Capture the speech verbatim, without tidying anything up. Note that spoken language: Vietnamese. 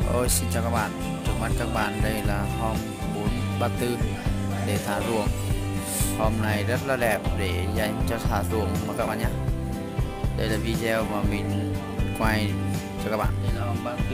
Ôi xin chào các bạn, trước mắt các bạn đây là hôm bốn ba tư để thả ruộng. Hôm này rất là đẹp để dành cho thả ruộng mà các bạn nhé. Đây là video mà mình quay cho các bạn. Đây là hôm ba